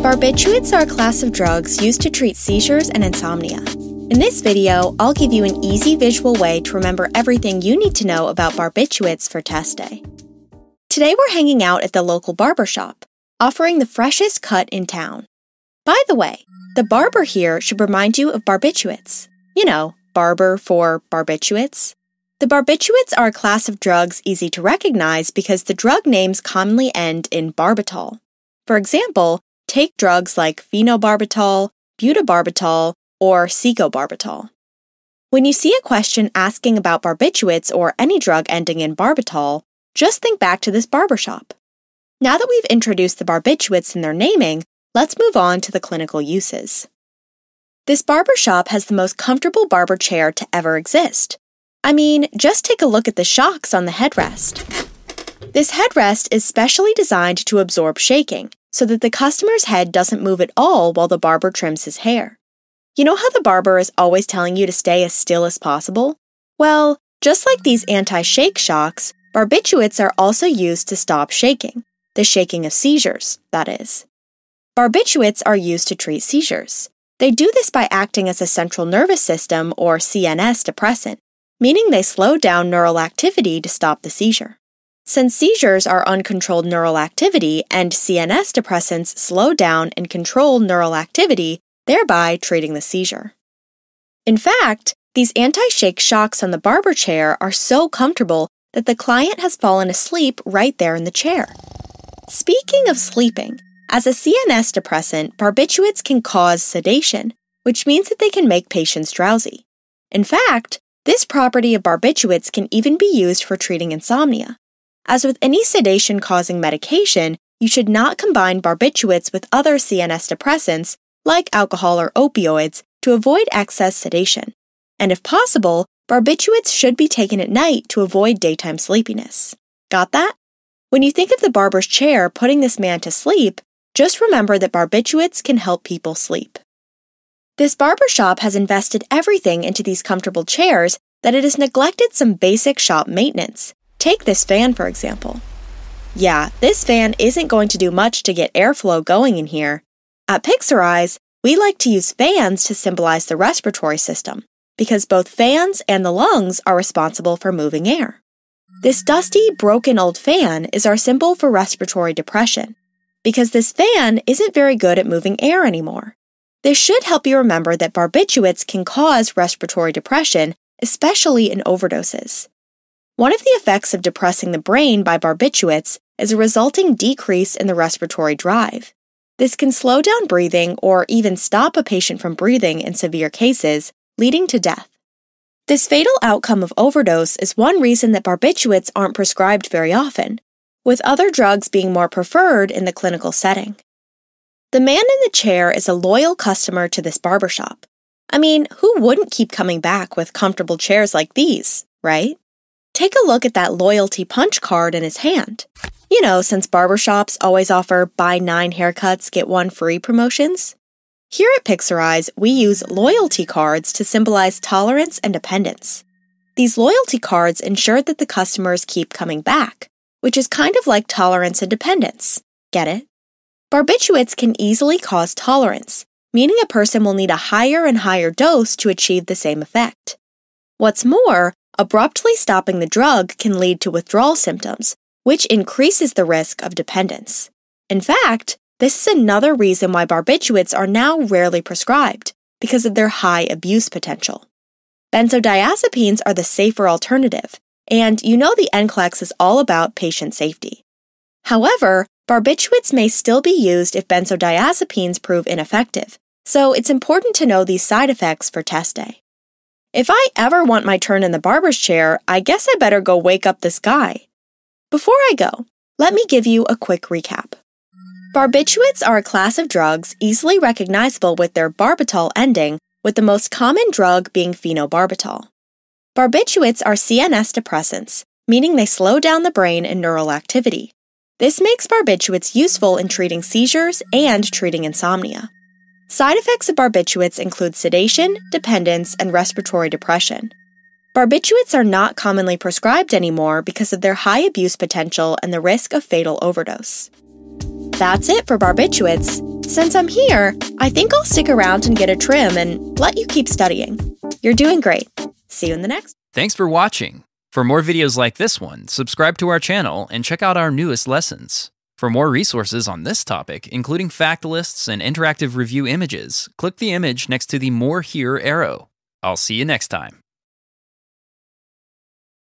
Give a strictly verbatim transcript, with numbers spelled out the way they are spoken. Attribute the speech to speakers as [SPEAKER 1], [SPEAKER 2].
[SPEAKER 1] Barbiturates are a class of drugs used to treat seizures and insomnia. In this video, I'll give you an easy visual way to remember everything you need to know about barbiturates for test day. Today we're hanging out at the local barber shop, offering the freshest cut in town. By the way, the barber here should remind you of barbiturates. You know, barber for barbiturates. The barbiturates are a class of drugs easy to recognize because the drug names commonly end in barbital. For example, take drugs like phenobarbital, butabarbital, or segobarbital. When you see a question asking about barbiturates or any drug ending in barbital, just think back to this barbershop. Now that we've introduced the barbiturates and their naming, let's move on to the clinical uses. This barbershop has the most comfortable barber chair to ever exist. I mean, just take a look at the shocks on the headrest. This headrest is specially designed to absorb shaking, so that the customer's head doesn't move at all while the barber trims his hair. You know how the barber is always telling you to stay as still as possible? Well, just like these anti-shake shocks, barbiturates are also used to stop shaking, the shaking of seizures, that is. Barbiturates are used to treat seizures. They do this by acting as a central nervous system or C N S depressant, meaning they slow down neural activity to stop the seizure. Since seizures are uncontrolled neural activity and C N S depressants slow down and control neural activity, thereby treating the seizure. In fact, these anti-shake shocks on the barber chair are so comfortable that the client has fallen asleep right there in the chair. Speaking of sleeping, as a C N S depressant, barbiturates can cause sedation, which means that they can make patients drowsy. In fact, this property of barbiturates can even be used for treating insomnia. As with any sedation-causing medication, you should not combine barbiturates with other C N S depressants, like alcohol or opioids, to avoid excess sedation. And if possible, barbiturates should be taken at night to avoid daytime sleepiness. Got that? When you think of the barber's chair putting this man to sleep, just remember that barbiturates can help people sleep. This barbershop has invested everything into these comfortable chairs that it has neglected some basic shop maintenance. Take this fan, for example. Yeah, this fan isn't going to do much to get airflow going in here. At Pixorize, we like to use fans to symbolize the respiratory system, because both fans and the lungs are responsible for moving air. This dusty, broken old fan is our symbol for respiratory depression, because this fan isn't very good at moving air anymore. This should help you remember that barbiturates can cause respiratory depression, especially in overdoses. One of the effects of depressing the brain by barbiturates is a resulting decrease in the respiratory drive. This can slow down breathing or even stop a patient from breathing in severe cases, leading to death. This fatal outcome of overdose is one reason that barbiturates aren't prescribed very often, with other drugs being more preferred in the clinical setting. The man in the chair is a loyal customer to this barbershop. I mean, who wouldn't keep coming back with comfortable chairs like these, right? Take a look at that loyalty punch card in his hand. You know, since barbershops always offer buy nine haircuts, get one free promotions. Here at Pixorize, we use loyalty cards to symbolize tolerance and dependence. These loyalty cards ensure that the customers keep coming back, which is kind of like tolerance and dependence. Get it? Barbiturates can easily cause tolerance, meaning a person will need a higher and higher dose to achieve the same effect. What's more, abruptly stopping the drug can lead to withdrawal symptoms, which increases the risk of dependence. In fact, this is another reason why barbiturates are now rarely prescribed, because of their high abuse potential. Benzodiazepines are the safer alternative, and you know the N C L E X is all about patient safety. However, barbiturates may still be used if benzodiazepines prove ineffective, so it's important to know these side effects for test day. If I ever want my turn in the barber's chair, I guess I better go wake up this guy. Before I go, let me give you a quick recap. Barbiturates are a class of drugs easily recognizable with their barbital ending, with the most common drug being phenobarbital. Barbiturates are C N S depressants, meaning they slow down the brain and neural activity. This makes barbiturates useful in treating seizures and treating insomnia. Side effects of barbiturates include sedation, dependence, and respiratory depression. Barbiturates are not commonly prescribed anymore because of their high abuse potential and the risk of fatal overdose. That's it for barbiturates. Since I'm here, I think I'll stick around and get a trim and let you keep studying. You're doing great. See you in the next.
[SPEAKER 2] Thanks for watching. For more videos like this one, subscribe to our channel and check out our newest lessons. For more resources on this topic, including fact lists and interactive review images, click the image next to the More Here arrow. I'll see you next time.